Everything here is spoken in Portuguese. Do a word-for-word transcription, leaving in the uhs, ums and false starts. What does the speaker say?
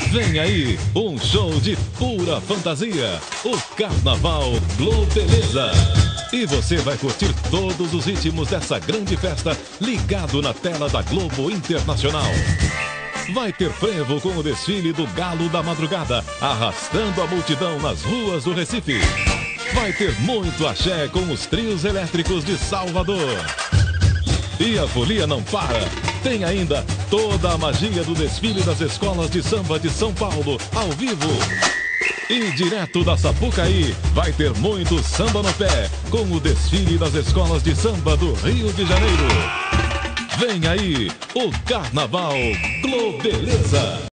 Vem aí, um show de pura fantasia, o Carnaval Globeleza. E você vai curtir todos os ritmos dessa grande festa ligado na tela da Globo Internacional. Vai ter frevo com o desfile do Galo da Madrugada, arrastando a multidão nas ruas do Recife. Vai ter muito axé com os trios elétricos de Salvador. E a folia não para. Tem ainda toda a magia do desfile das escolas de samba de São Paulo, ao vivo. E direto da Sapucaí, vai ter muito samba no pé, com o desfile das escolas de samba do Rio de Janeiro. Vem aí, o Carnaval Globeleza.